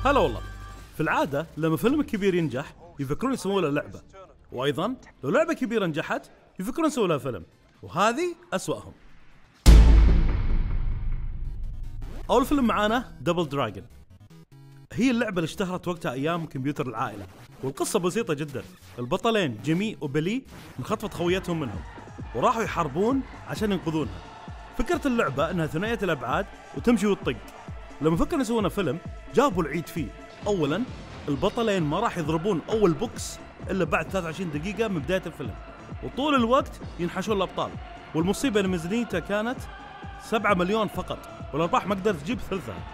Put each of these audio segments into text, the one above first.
هلا والله. في العادة لما فيلم كبير ينجح يفكرون يسوون له لعبة، وأيضا لو لعبة كبيرة نجحت يفكرون يسوون لها فيلم، وهذه أسوأهم. أول فيلم معانا دبل دراجون. هي اللعبة اللي اشتهرت وقتها أيام كمبيوتر العائلة، والقصة بسيطة جدا. البطلين جيمي وبيلي انخطفت خويتهم منهم وراحوا يحاربون عشان ينقذونها. فكرة اللعبة انها ثنائية الابعاد وتمشي وتطق. لما فكروا يسوون فيلم جابوا العيد فيه. اولا البطلين ما راح يضربون اول بوكس الا بعد 23 دقيقة من بداية الفيلم، وطول الوقت ينحشون الابطال. والمصيبة ان ميزانيته كانت 7 مليون فقط، والارباح ما قدرت تجيب ثلثها.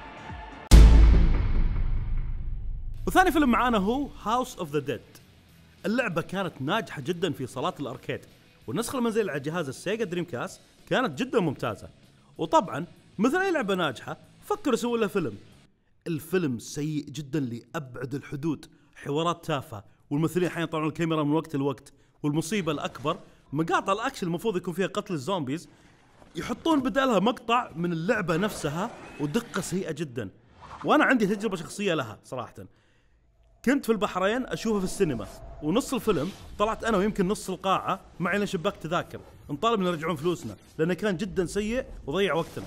وثاني فيلم معانا هو هاوس اوف ذا ديد. اللعبة كانت ناجحة جدا في صالات الاركيد، والنسخة المنزلية على جهاز السيجا دريم كاست كانت جدا ممتازة. وطبعا مثل اي لعبة ناجحة فكروا يسووا لها فيلم. الفيلم سيء جدا لأبعد الحدود، حوارات تافهة، والممثلين احيانا يطلعون الكاميرا من وقت لوقت. والمصيبة الأكبر مقاطع الأكشن المفروض يكون فيها قتل الزومبيز يحطون بدالها مقطع من اللعبة نفسها، ودقة سيئة جدا. وأنا عندي تجربة شخصية لها صراحة. كنت في البحرين أشوفها في السينما، ونص الفيلم طلعت أنا ويمكن نص القاعة معي لنا شباك تذاكر، نطالب نرجعون فلوسنا لأنه كان جدا سيء وضيع وقتنا.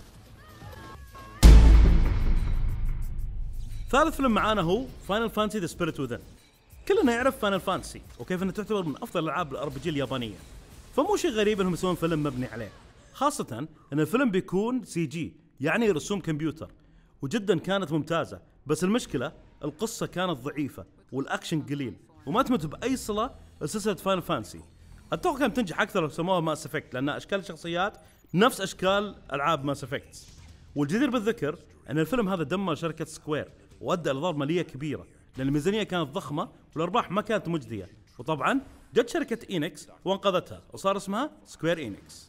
ثالث فيلم معانا هو فاينل فانتسي ذا سبيريت وذن. كلنا يعرف فاينل فانتسي وكيف انها تعتبر من افضل الالعاب الار بي جي اليابانيه، فمو شيء غريب انهم يسوون فيلم مبني عليه، خاصه ان الفيلم بيكون سي جي يعني رسوم كمبيوتر، وجدا كانت ممتازه. بس المشكله القصه كانت ضعيفه والاكشن قليل، وما تمت باي صله لسلسله فاينل فانتسي. اتوقع كانت تنجح اكثر لو سموها ماس افكت، لان اشكال الشخصيات نفس اشكال العاب ماس افكت. والجدير بالذكر ان الفيلم هذا دمر شركه سكوير وادى لضرر ماليه كبيره، لان الميزانيه كانت ضخمه والارباح ما كانت مجديه. وطبعا جت شركه اينكس وانقذتها وصار اسمها سكوير اينكس.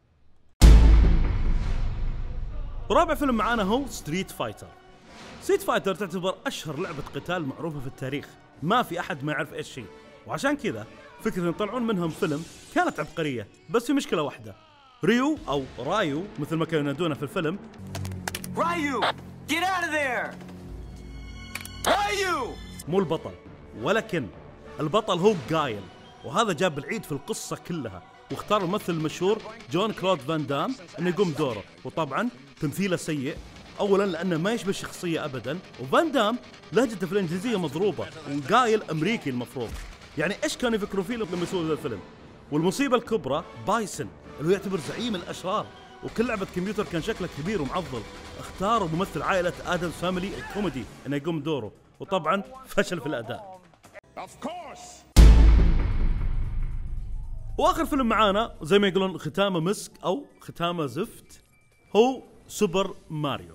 ورابع فيلم معانا هو ستريت فايتر. ستريت فايتر تعتبر اشهر لعبه قتال معروفه في التاريخ، ما في احد ما يعرف ايش شيء، وعشان كذا فكره ان يطلعون منهم فيلم كانت عبقريه. بس في مشكله واحده، ريو او رايو مثل ما كانوا ينادونه في الفيلم، رايو get out of there. رايو مو البطل، ولكن البطل هو جايل، وهذا جاب العيد في القصة كلها. واختار الممثل المشهور جون كلود فان دام انه يقوم دوره، وطبعا تمثيله سيء. اولا لانه ما يشبه الشخصية ابدا، وفان دام لهجته في الانجليزية مضروبة، وجايل امريكي المفروض. يعني ايش كانوا يفكروا فيه لما يسووا ذا الفيلم؟ والمصيبة الكبرى بايسن اللي هو يعتبر زعيم الاشرار، وكل لعبة كمبيوتر كان شكله كبير ومعضل. اختاروا ممثل عائلة آدمز فاميلي الكوميدي انه يقوم دوره، وطبعا فشل في الاداء. واخر فيلم معانا زي ما يقولون ختامه مسك او ختامه زفت، هو سوبر ماريو.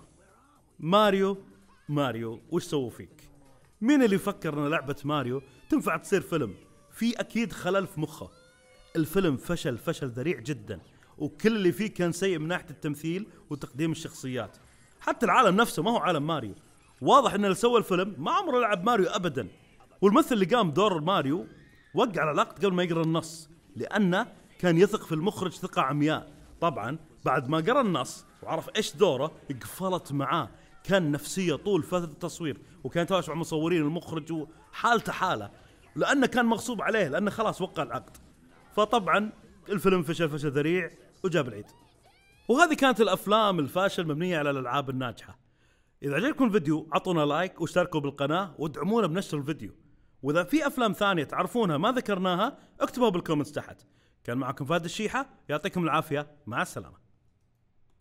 ماريو وش سووا فيك؟ مين اللي يفكر ان لعبة ماريو تنفع تصير فيلم؟ في اكيد خلل في مخه. الفيلم فشل ذريع جدا، وكل اللي فيه كان سيء من ناحية التمثيل وتقديم الشخصيات. حتى العالم نفسه ما هو عالم ماريو. واضح ان اللي سوى الفيلم ما عمره لعب ماريو ابدا. والممثل اللي قام دور ماريو وقع على العقد قبل ما يقرا النص، لانه كان يثق في المخرج ثقة عمياء. طبعا بعد ما قرا النص وعرف ايش دوره قفلت معاه. كان نفسية طول فترة التصوير، وكان يتواصل مع المصورين المخرج وحالته حالة، لانه كان مغصوب عليه لانه خلاص وقع العقد. فطبعا الفيلم فشل ذريع وجاب العيد. وهذه كانت الافلام الفاشل مبنية على الالعاب الناجحة. اذا عجبكم الفيديو عطونا لايك واشتركوا بالقناة وادعمونا بنشر الفيديو. واذا في افلام ثانية تعرفونها ما ذكرناها اكتبوها بالكومنتس تحت. كان معكم فهد الشيحة، يعطيكم العافية، مع السلامة.